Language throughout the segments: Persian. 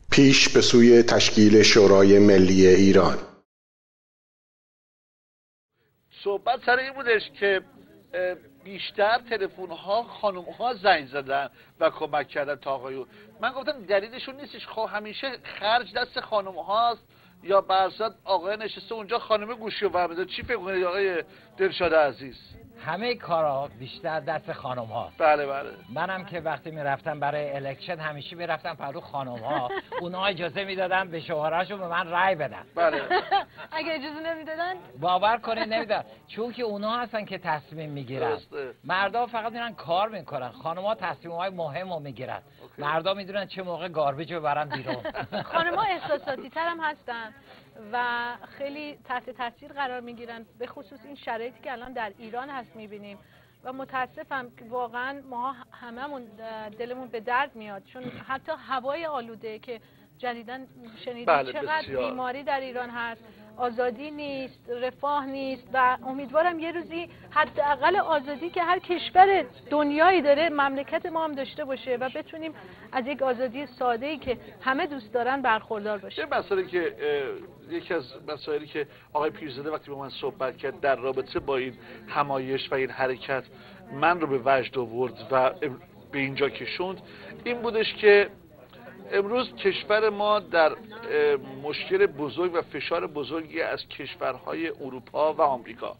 پیش به سوی تشکیل شورای ملی ایران. صحبت سر این بودش که بیشتر تلفن ها خانم ها زنگ زدن و کمک کردن تا آقایون. من گفتم دلیلشون نیستش، خب همیشه خرج دست خانم هاست یا برصد آقای نشسته اونجا خانم گوشی رو برمی‌داره. چی فکر می‌کنید آقای دلشاد عزیز؟ همه کارا بیشتر دست خانم هاست. بله بله. منم که وقتی میرفتم برای الکشن همیشه میرفتم پرو خانم ها، اونها اجازه میدادن به شوهراشون به من رای بدن. بله. اگه اجازه نمیدادن باور کنید نمیدادن، چون که اونها هستن که تصمیم میگیرن. مردا فقط میرن کار میکنن، خانم ها تصمیم های مهم رو میگیرن. مردا میدونن چه موقع گاربیج رو برن بیرون. خانم ها احساساتی تر هم هستن و خیلی تحت تاثیر قرار میگیرن، به خصوص این شرایطی که الان در ایران هست میبینیم و متاسفم که واقعا ما هممون دلمون به درد میاد، چون حتی هوای آلوده که جدیدن شنیدید چقدر بیماری در ایران هست، آزادی نیست، رفاه نیست و امیدوارم یه روزی حداقل آزادی که هر کشور دنیایی داره مملکت ما هم داشته باشه و بتونیم از یک آزادی ساده‌ای که همه دوست دارن برخوردار باشیم. یه مسئله که یکی از مسائلی که آقای پیرزاده وقتی با من صحبت کرد در رابطه با این همایش و این حرکت من رو به وجد آورد و به اینجا کشوند، این بودش که امروز کشور ما در مشکل بزرگ و فشار بزرگی از کشورهای اروپا و آمریکا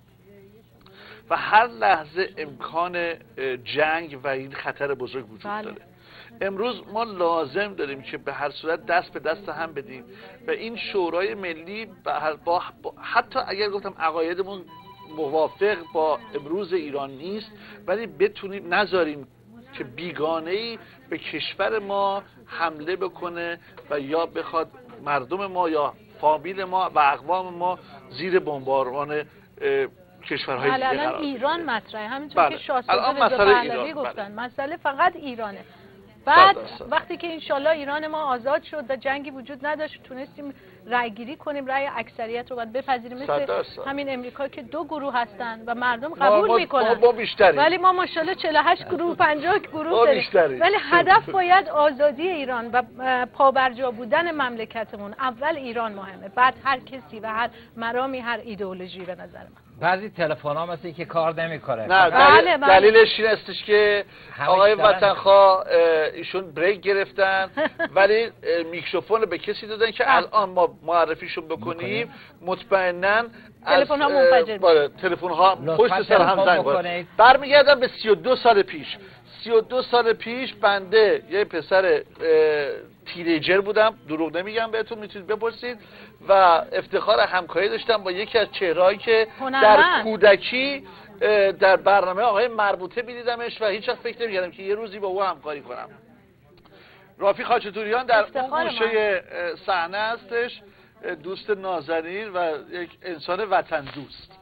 و هر لحظه امکان جنگ و این خطر بزرگ وجود داره. امروز ما لازم داریم که به هر صورت دست به دست هم بدیم و این شورای ملی حتی اگر گفتم عقایدمون موافق با امروز ایران نیست، ولی بتونیم نذاریم که بیگانه‌ای به کشور ما حمله بکنه و یا بخواد مردم ما یا فامیل ما و اقوام ما زیر بمباران کشورهای دیگه قرار بگیره. الان ایران مطرحه، همینطور که شاهزاده رضا پهلوی گفتن مسئله فقط ایرانه. بعد وقتی که انشالله ایران ما آزاد شد و جنگی وجود نداشت تونستیم رأی گیری کنیم، رأی اکثریت رو باید بپذیریم، مثل همین امریکا که 2 گروه هستن و مردم قبول میکنن، ولی ما ماشاءالله 48 گروه 50 گروه داریم، ولی هدف باید آزادی ایران و پابرجا بودن مملکتمون. اول ایران مهمه، بعد هر کسی و هر مرامی هر ایدئولوژی. به نظر من بعضی تلفن ها مثل که کار نمیکنه. نه دلیلش این استش که آقای وطنخواه ایشون بریک گرفتن ولی میکروفون به کسی دادن که الان ما معرفیشون بکنیم مطمئناً تلفن ها منفجر تلفن ها پشت سر هم زنگ بزنن. برمیگردم به 32 سال پیش. 32 سال پیش بنده یه پسر تینیجر بودم، دروغ نمیگم بهتون، میتونید بپرسید، و افتخار همکاری داشتم با یکی از چهرهایی که در کودکی در برنامه آقای مربوطه میدیدمش و هیچ وقت فکر نمی‌کردم که یه روزی با او همکاری کنم. رافی خاچتوریان در اون گوشه صحنه هستش، دوست نازنین و یک انسان وطن دوست.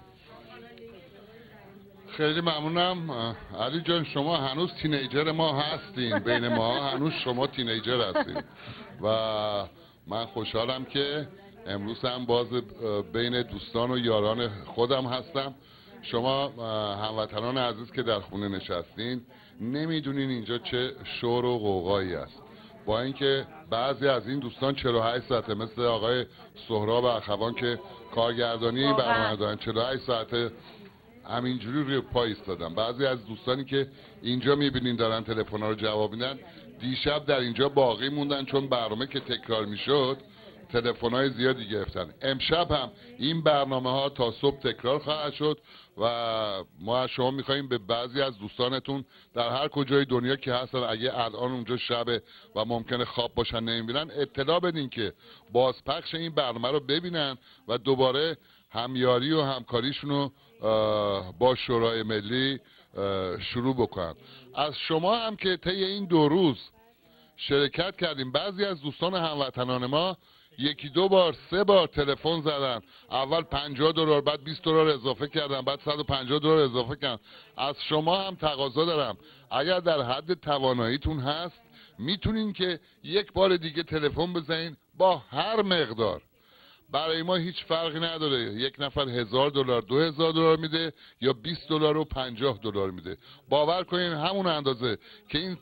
خیلی ممنونم علی جان، شما هنوز تینیجر ما هستین، بین ما هنوز شما تینیجر هستین و من خوشحالم که امروز هم باز بین دوستان و یاران خودم هستم. شما هموطنان عزیز که در خونه نشستین نمیدونین اینجا چه شور و غوغایی است، با اینکه بعضی از این دوستان 48 ساعته مثل آقای سهراب اخوان که کارگردانی برنامه دارن 48 ساعته همینجوری روی پای ایستادن. بعضی از دوستانی که اینجا میبینین دارن تلفن‌ها رو جواب میدن دیشب در اینجا باقی موندن، چون برنامه که تکرار میشد تلفن‌های زیادی گرفتن. امشب هم این برنامه ها تا صبح تکرار خواهد شد و ما از شما میخواییم به بعضی از دوستانتون در هر کجای دنیا که هستن اگه الان اونجا شبه و ممکنه خواب باشن نمیبینن اطلاع بدین که بازپخش این برنامه رو ببینن و دوباره همیاری و همکاریشون رو با شورای ملی شروع بکنن. از شما هم که طی این 2 روز شرکت کردیم، بعضی از دوستان هموطنان ما 1-2 بار 3 بار تلفن زدن، اول $50 بعد $20 اضافه کردن بعد $150 اضافه کردن. از شما هم تقاضا دارم اگر در حد تواناییتون هست میتونین که یک بار دیگه تلفن بزنین با هر مقدار. برای ما هیچ فرقی نداره، یک نفر $1000 $2000 میده یا $20 و $50 میده. باور کنین همون اندازه که این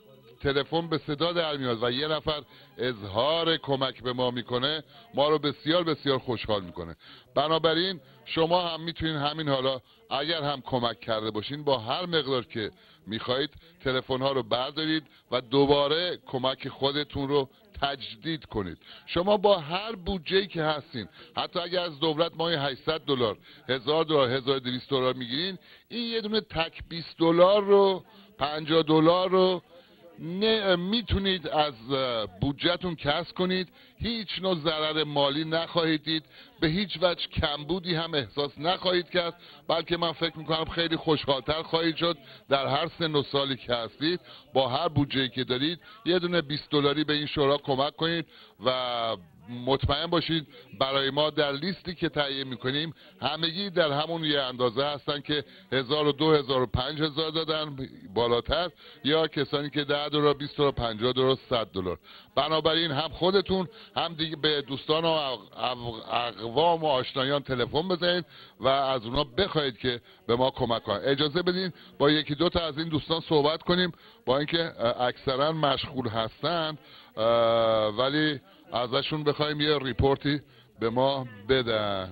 تلفن به صدا در میاد و یه نفر اظهار کمک به ما میکنه، ما رو بسیار بسیار خوشحال میکنه. بنابراین شما هم میتونین همین حالا اگر هم کمک کرده باشین با هر مقدار که میخواهید تلفن ها رو بردارید و دوباره کمک خودتون رو تجدید کنید. شما با هر بودجه‌ای که هستین، حتی اگر از دولت ماهی 800 دلار، 1000 دلار، 1200 دلار میگیرین، این یه دونه تک 20 دلار رو، 50 دلار رو میتونید از بودجهتون کسب کنید. هیچ نوع ضرر مالی نخواهید دید، به هیچ وجه کمبودی هم احساس نخواهید کرد، بلکه من فکر میکنم خیلی خوشحالتر خواهید شد در هر سن و سالی که هستید. با هر بودجه‌ای که دارید یه دونه 20 دلاری به این شورا کمک کنید و مطمئن باشید برای ما در لیستی که تهیه میکنیم همگی در همون یه اندازه هستن که 1000 و 2000 و 5000 دادن بالاتر، یا کسانی که 10 دلار، 20 دلار، 50 دلار، 100 دلار. بنابراین هم خودتون هم دیگه به دوستان و اقوام و آشنایان تلفن بزنید و از اونا بخواید که به ما کمک کنن. اجازه بدین با یکی دو تا از این دوستان صحبت کنیم، با اینکه اکثرا مشغول هستن ولی ازشون بخوایم یه ریپورتی به ما بدن.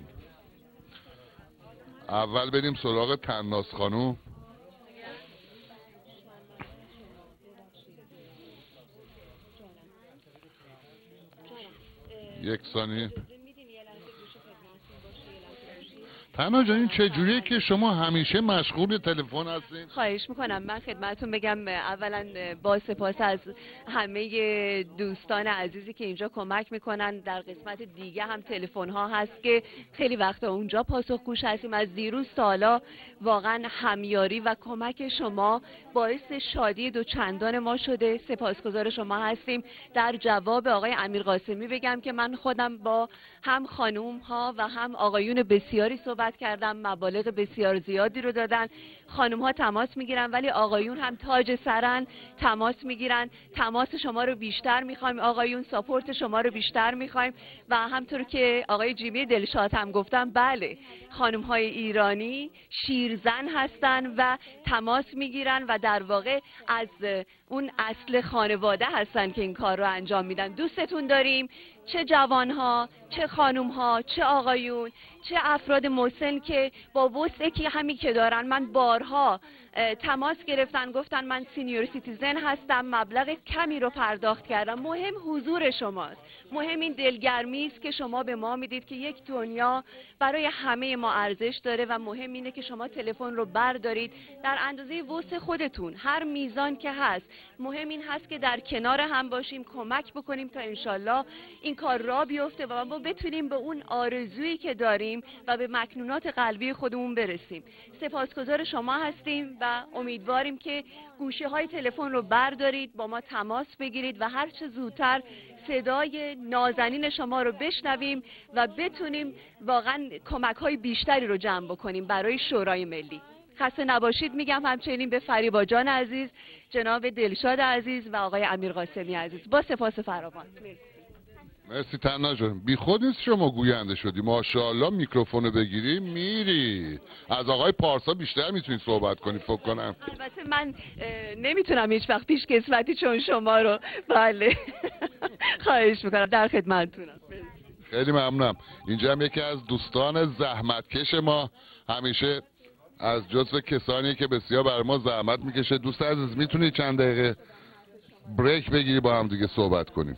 اول بریم سراغ طناز خانوم. یک ثانیه. طناز جان، این چجوریه که شما همیشه مشغول تلفن هستین؟ خواهش میکنم. من خدمتتون بگم اولا با سپاس از همه دوستان عزیزی که اینجا کمک میکنن. در قسمت دیگه هم تلفن ها هست که خیلی وقتا اونجا پاسخگوش هستیم. از دیروز تا حالا واقعا همیاری و کمک شما باعث شادی دوچندان ما شده. سپاسگزار شما هستیم. در جواب آقای امیر قاسمی بگم که من خودم با هم خانوم ها و هم آقایون بسیاری صحبت کردم، مبالغ بسیار زیادی رو دادن. خانم ها تماس میگیرن ولی آقایون هم تاج سرن، تماس میگیرن. تماس شما رو بیشتر میخوایم آقایون، ساپورت شما رو بیشتر میخوایم. و همطور که آقای جیمی دلشاد هم گفتن، بله، خانم های ایرانی شیرزن هستن و تماس میگیرن و در واقع از اون اصل خانواده هستن که این کار رو انجام میدن. دوستتون داریم، چه جوانها، چه خانومها، چه آقایون، چه افراد مسن که با وسعی که همین که دارن. من بارها تماس گرفتن، گفتن من سینیور سیتیزن هستم، مبلغ کمی رو پرداخت کردم. مهم حضور شماست، مهم این دلگرمی است که شما به ما میدید که یک دنیا برای همه ما ارزش داره و مهم اینه که شما تلفن رو بردارید در اندازه وسع خودتون، هر میزان که هست. مهم این هست که در کنار هم باشیم، کمک بکنیم تا انشالله این کار را بیفته و ما بتونیم به اون آرزویی که داریم و به مکنونات قلبی خودمون برسیم. سپاسگزار شما هستیم و امیدواریم که گوشه های تلفن رو بردارید، با ما تماس بگیرید و هر چه زودتر صدای نازنین شما رو بشنویم و بتونیم واقعا کمک های بیشتری رو جمع بکنیم برای شورای ملی. خسته نباشید میگم همچنین به فریبا جان عزیز، جناب دلشاد عزیز و آقای امیر قاسمی عزیز. با سپاس فراوان. مرسی طناز جان. بی خود نیست شما گوینده شدی، ماشاءالله. میکروفونو بگیری میری. از آقای پارسا بیشتر میتونی صحبت کنی فکر کنم. البته من نمیتونم هیچ وقت پیش کسوتی چون شما رو. بله خواهش میکنم، در خدمتتونم. خیلی ممنونم. اینجا هم یکی از دوستان زحمتکش ما، همیشه از جزو کسانی که بسیار برای ما زحمت میکشه. دوست عزیز میتونی چند دقیقه بریک بگیری با هم دیگه صحبت کنیم؟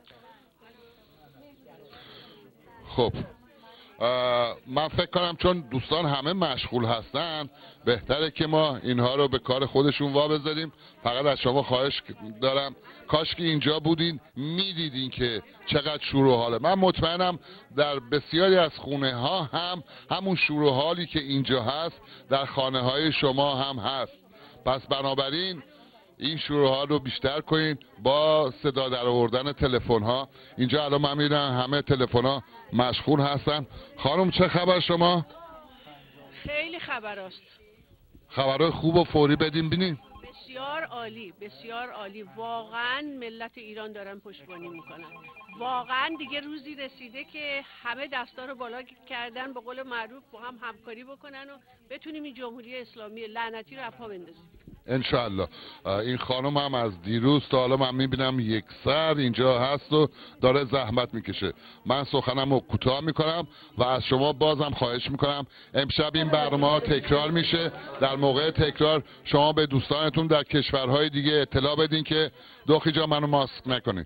خب من فکر کنم چون دوستان همه مشغول هستن بهتره که ما اینها رو به کار خودشون وابذاریم. فقط از شما خواهش دارم، کاش که اینجا بودین میدیدین که چقدر شور و حاله. من مطمئنم در بسیاری از خونه ها هم همون شور و حالی که اینجا هست در خانه های شما هم هست. پس بنابراین این شور و حال رو بیشتر کنین با صدا در آوردن تلفن ها. اینجا الان من میدونم همه تلفن ها مشغول هستن. خانم چه خبر شما؟ خیلی خبر است. خبرهای خوب و فوری بدین بینیم. بسیار عالی، بسیار عالی. واقعا ملت ایران دارن پشتیبانی میکنن. واقعا دیگه روزی رسیده که همه دستا رو بالا کردن، به قول معروف با هم همکاری بکنن و بتونیم این جمهوری اسلامی لعنتی رو اپا بندازیم. انشالله. این خانم هم از دیروز تا حالا من میبینم یک سر اینجا هست و داره زحمت میکشه. من سخنم رو کوتاه میکنم و از شما بازم خواهش میکنم امشب این برنامه تکرار میشه. در موقع تکرار شما به دوستانتون در کشورهای دیگه اطلاع بدین که دوخی جا منو ماسک نکنین،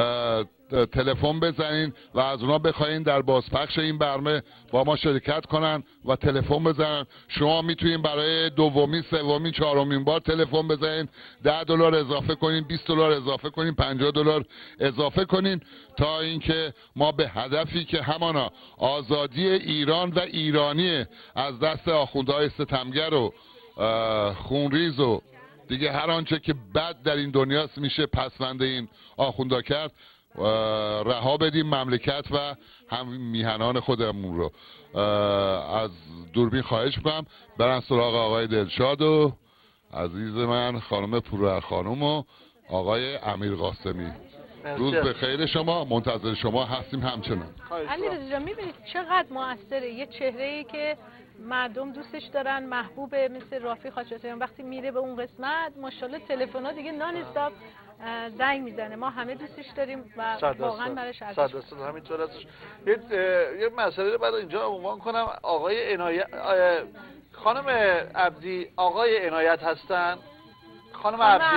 تلفن بزنین و از اونا بخواین در بازپخش این برنامه با ما شرکت کنن و تلفن بزنن. شما میتونین برای دومین، سومین، چهارمین بار تلفن بزنین، $10 اضافه کنین، $20 اضافه کنین، $50 اضافه کنین تا اینکه ما به هدفی که همانا آزادی ایران و ایرانی از دست آخوندهای ستمگر و خونریز و دیگه هر آنچه که بد در این دنیاست میشه پسوند این آخوندا کرد، رها بدیم مملکت و هم میهنان خودمون رو. از دوربین خواهش میکنم برن سراغ آقای دلشاد و عزیز من خانم پورور خانم و آقای امیر قاسمی. روز به خیر شما، منتظر شما هستیم همچنان. علیرضا جان میبینید چقدر موثره یه چهره‌ای که مردم دوستش دارن، محبوبه، مثل رافی خاچاتیان وقتی میره به اون قسمت ماشاءالله تلفن‌ها دیگه نان استاپ زنگ میزنه. ما همه دوستش داریم و واقعا براش ارزش داره. همینطور هستش. یه مسئله رو بعد اینجا عنوان کنم. آقای عنایت، خانم عبدی، آقای عنایت هستن؟ خانم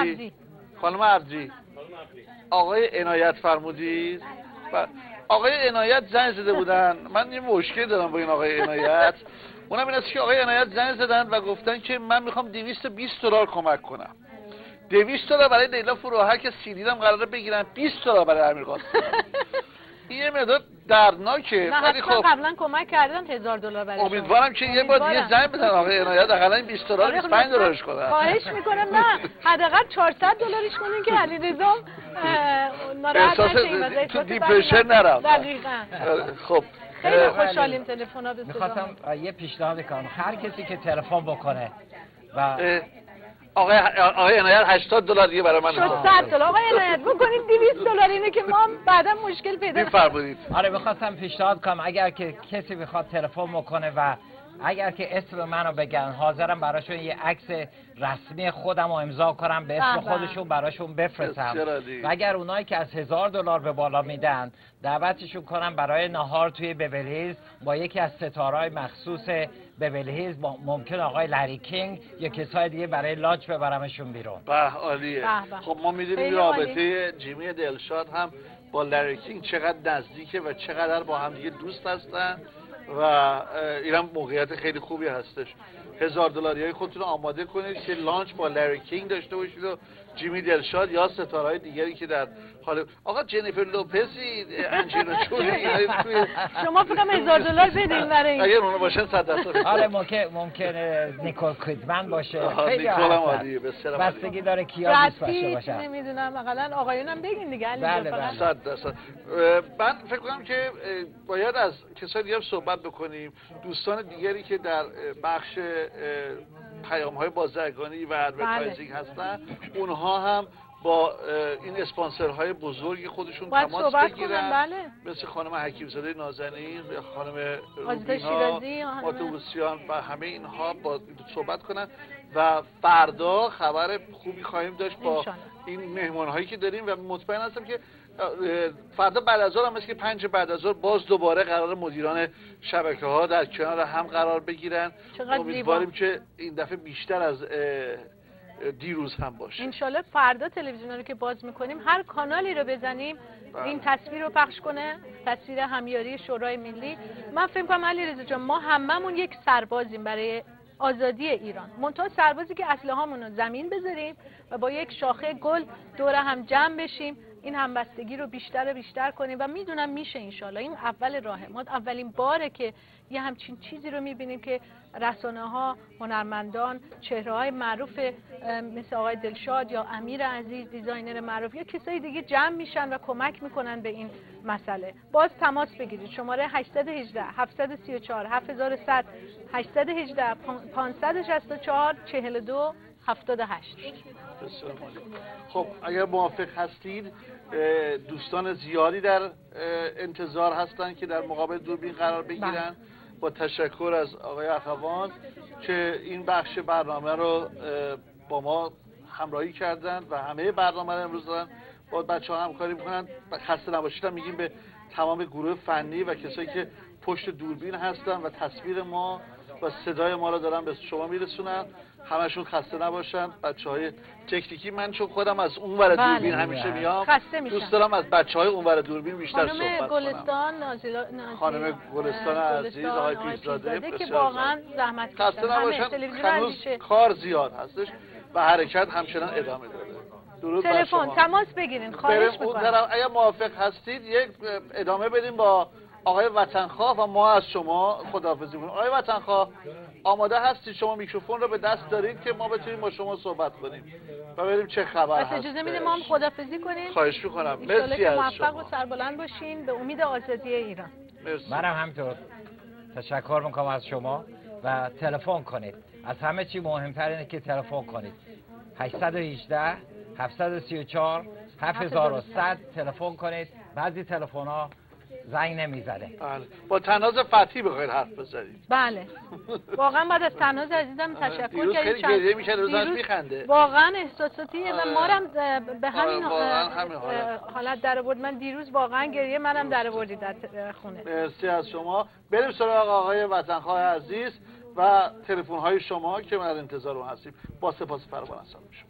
عبدی آقای عنایت فرمودید؟ آقای عنایت زنگ زده بودن. من یه مشکل دارم با این آقای عنایت. اونم این است که آقای عنایت زنگ زدن و گفتن که من میخوام $220 کمک کنم. $200 برای لیلا فروهر که CD هم قراره بگیرن، $20 برای امیر قاسمی. این یه مقدار دردناکه. ولی خب قبلا کمک کردن $1000 برای شما. امیدوارم که یه بار دیگه زنگ بزنن آقای عنایت حداقل این $20 $25 کنن. خواهش میکنم نه حداقل $400 کنین که علیرضا ناراحت نشه، تو دیپرشن نرم. دقیقاً. خب خیلی خوشحالیم تلفن‌ها به صدا. می‌خواستم یه پیشنهاد کنم. هر کسی که تلفن بکنه و آقای عنایت $80 دیگه برای من شد $100. آقای عنایت بکنید $200 اینه که ما بعدا مشکل پیدا می‌فرمایید. آره می‌خواستم پیشنهاد کنم اگر که کسی بخواد تلفن بکنه و اگر که اسم منو بگن حاضرم براشون یه عکس رسمی خودم رو امضا کنم به اسم خودشون براشون بفرستم و اگر اونایی که از $1000 به بالا میدن دعوتشون کنم برای نهار توی بیولی هیلز با یکی از ستارهای مخصوص بیولی هیلز، ممکن آقای لری کینگ یا کسای دیگه برای لاچ ببرمشون بیرون. به عالیه. خب ما میدونیم رابطه جیمی دلشاد هم با لری کینگ چقدر نزدیکه و چقدر با هم دیگه دوست هستن و اینم موقعیت خیلی خوبی هستش. $1000 خودتون رو آماده کنید که لانچ با لری کینگ داشته باشید و جیمی دلشاد یا ستارهای دیگری که در حال آقا جنیفر لوپزی، انجلینا جولی. شما فقط $1000 بدین برای این. اگر اونا باشن 100%. آره ممکنه نیکول کیدمن باشه. خیلی نیکول هم عالیه. بسیار بستگی داره کیا دوست داشته باشن. نمیدونم حداقل آقایونم بگین دیگه. بله. 100%. من فکر کنم که باید از کسای دیگه صحبت بکنیم. دوستان دیگری که در بخش پیام‌های بازرگانی و ادورتایزینگ هستن، اونها هم با این اسپانسرهای بزرگی خودشون تماس بگیرن. بله. مثل خانم حکیم‌زاده نازنین، خانم شیرازی، ماتوبوسیان و همه اینها با صحبت کنن و فردا خبر خوبی خواهیم داشت با این مهمان‌هایی که داریم و مطمئن هستم که فردا بعد از ظهر هم مثل که 5 بعد از ظهر باز دوباره قرار مدیران شبکه‌ها در کنار هم قرار بگیرن. امیدواریم که این دفعه بیشتر از دیروز هم باشه. انشالله فردا تلویزیون رو که باز میکنیم هر کانالی رو بزنیم این تصویر رو پخش کنه، تصویر همیاری شورای ملی. من فکر کنم علیرضا جان ما هممون یک سربازیم برای آزادی ایران، منتها سربازی که اسلحه‌مون رو زمین بذاریم و با یک شاخه گل دور هم جمع بشیم، این همبستگی رو بیشتر و بیشتر کنیم و میدونم میشه انشالله. این اول راهه. ما اولین باره که یه همچین چیزی رو میبینیم که رسانه‌ها، هنرمندان، چهره‌های معروف مثل آقای دلشاد یا امیر عزیز دیزاینر معروف یا کسای دیگه جمع میشن و کمک میکنن به این مسئله. باز تماس بگیرید. شماره 818 734 7100 818 564 42 78. خب اگر موافق هستید دوستان زیادی در انتظار هستن که در مقابل دوربین قرار بگیرن. با تشکر از آقای اخوان که این بخش برنامه رو با ما همراهی کردن و همه برنامه رو امروز دارن با بچه‌ها همکاری میکنن. خسته نباشید میگیم به تمام گروه فنی و کسایی که پشت دوربین هستن و تصویر ما و صدای ما رو دارن به شما میرسونن. همشون خسته نباشن. بچهای تکنیکی، من چون خودم از اونور دوربین همیشه میام، دوست دارم از بچهای اونور دوربین بیشتر صحبت کنم. خانم گلستان عزیز، آقای پیشزاده که واقعا زحمت کشیدن. خسته نباشن. هنوز کار زیاد هستش و حرکت همچنان ادامه داره. درود بر شما. تلفن تماس بگیرین، خواهش می‌کنم. اگر موافق هستید یک ادامه بدیم با آقای وطنخواه و ما از شما خداحافظی کنیم. آقای وطنخواه آماده هستید؟ شما میکروفون رو به دست دارید که ما بتونیم با شما صحبت کنیم و ببینیم چه خبر هست. اجازه میدید ما هم خداحافظی کنیم؟ خواهش می‌کنم. مرسی از شما. موفق و سربلند باشین به امید آزادی ایران. مرسی. منم همینطور تشکر میکنم از شما و تلفن کنید. از همه چی مهمتر اینه که تلفن کنید. 818 734 7100 تلفن کنید. بعضی تلفن‌ها زنگ نمیزنه. بله. با تناز فتحی بخواید حرف بزنید. بله. واقعا بعد از تناز عزیزم تشکر کردم. خیلی گریه میشه، روزش میخنده. واقعا احساساتیه و ما هم به همین حالت در آورد. من دیروز واقعا گریه منم در آوردی در خونه. مرسی از شما. بریم سراغ آقای وطنخواه عزیز و تلفن های شما که ما در انتظار اون هستیم. با سپاس فراوان از شما.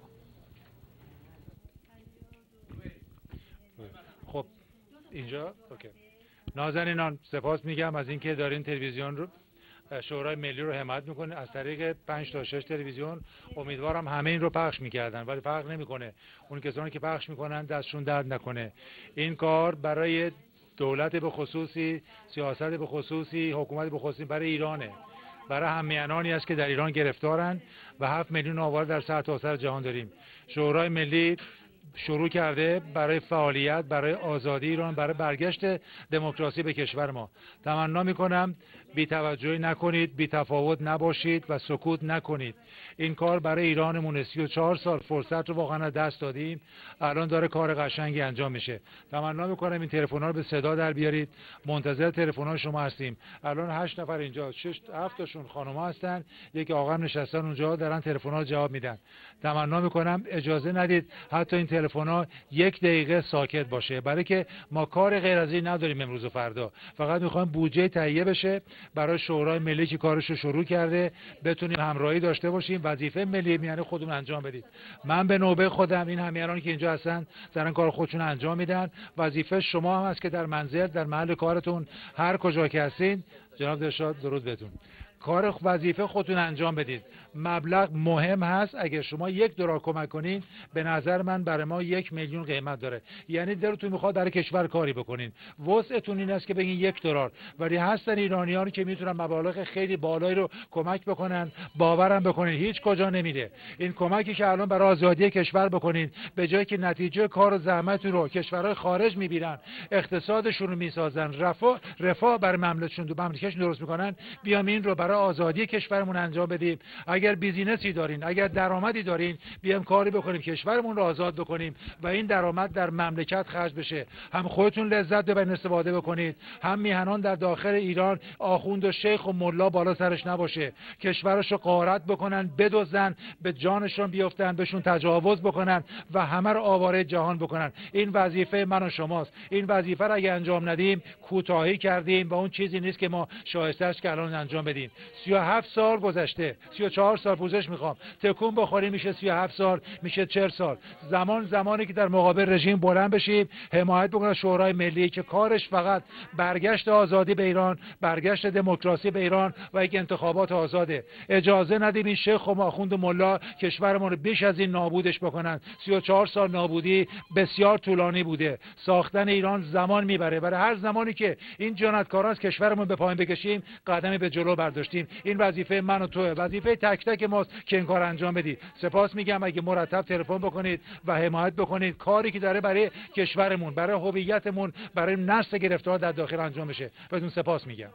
خب اینجا اوکی. نازنینان سپاس میگم از اینکه دارین تلویزیون رو شورای ملی رو حمایت میکنه از طریق 5 تا 6 تلویزیون. امیدوارم همه این رو پخش میکردن ولی فرق نمیکنه. اون کسانی که پخش میکنن دستشون درد نکنه. این کار برای دولت به خصوصی، سیاست به خصوصی، حکومت به خصوصی برای ایرانه. برای همیهنانی است که در ایران گرفتارن و 7 میلیون آواره در سرتاسر جهان داریم. شورای ملی شروع کرده برای فعالیت، برای آزادی ایران، برای برگشت دموکراسی به کشور ما. تمنا میکنم بی توجهی نکنید، بی تفاوت نباشید و سکوت نکنید. این کار برای ایرانمون 34 سال فرصت رو واقعا دست دادیم. الان داره کار قشنگی انجام میشه. تمنا میکنم این تلفن‌ها رو به صدا در بیارید. منتظر تلفن‌های شما هستیم. الان 8 نفر اینجا، 7 تاشون خانم‌ها هستن، یک آقا نشستن اونجا دارن تلفن‌ها رو جواب میدن. تمنا میکنم اجازه ندید حتی این تلفن‌ها 1 دقیقه ساکت باشه، برای که ما کار غیر از این نداریم امروز و فردا. فقط میخوایم بودجه تهیه بشه برای شورای ملی که کارش رو شروع کرده، بتونیم همراهی داشته باشیم. وظیفه ملی یعنی خودمون انجام بدید. من به نوبه خودم این همیهنانی که اینجا هستن دارن کار خودشون انجام میدن. وظیفه شما هم هست که در منزل، در محل کارتون، هر کجا که هستین، جناب درشاد درود بهتون، کار وظیفه خودتون انجام بدید. مبلغ مهم هست. اگر شما $1 کمک کنین به نظر من برای ما 1 میلیون قیمت داره. یعنی دلتون میخواد در کشور کاری بکنین، وسعتون این است که بگین $1. ولی هستن ایرانیانی که میتونن مبالغ خیلی بالایی رو کمک بکنن. باورم بکنین هیچ کجا نمیره. این کمکی که الان برای آزادی کشور بکنین، به جایی که نتیجه کار و زحمت رو کشورهای خارج میبینن، اقتصادشون رو میسازن، رفاه برای مملکتشون درست میکنن، بیام این رو برای آزادی کشورمون انجام بدیم. اگر بیزینسی دارین، اگر درآمدی دارین، بیام کاری بکنیم کشورمون رو آزاد بکنیم و این درآمد در مملکت خرج بشه. هم خودتون لذت ببرین، استفاده بکنید، هم میهنان در داخل ایران آخوند و شیخ و ملا بالا سرش نباشه، کشورش رو غارت بکنن، بدزدن، به جانشون بیفتن، بهشون تجاوز بکنن و همه رو آواره جهان بکنن. این وظیفه من و شماست. این وظیفه رو اگه انجام ندیم کوتاهی کردیم و اون چیزی نیست که ما شایسته‌اش که الان انجام بدیم. 37 سال گذشته، 34 سال پوزش میخوام، تکون بخوریم میشه 37 سال، میشه 40 سال. زمانی که در مقابل رژیم بلند بشیم، حمایت بکنیم شورای ملی که کارش فقط برگشت آزادی به ایران، برگشت دموکراسی به ایران و یک انتخابات آزاده. اجازه ندیم این شیخ و آخوند و ملا کشورمون رو بیش از این نابودش بکنن. 34 سال نابودی بسیار طولانی بوده. ساختن ایران زمان میبره. برای هر زمانی که این جنایتکاران از کشورمون به پایین بکشیم، قدمی به جلو برداشتیم. این وظیفه من و توه، وظیفه تک تک ماست که این کار انجام بدید. سپاس میگم اگه مرتب تلفن بکنید و حمایت بکنید کاری که داره برای کشورمون، برای هویتمون، برای نسل گرفتار در داخل انجام بشه. بهتون سپاس میگم.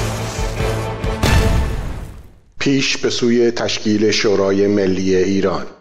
پیش به سوی تشکیل شورای ملی ایران.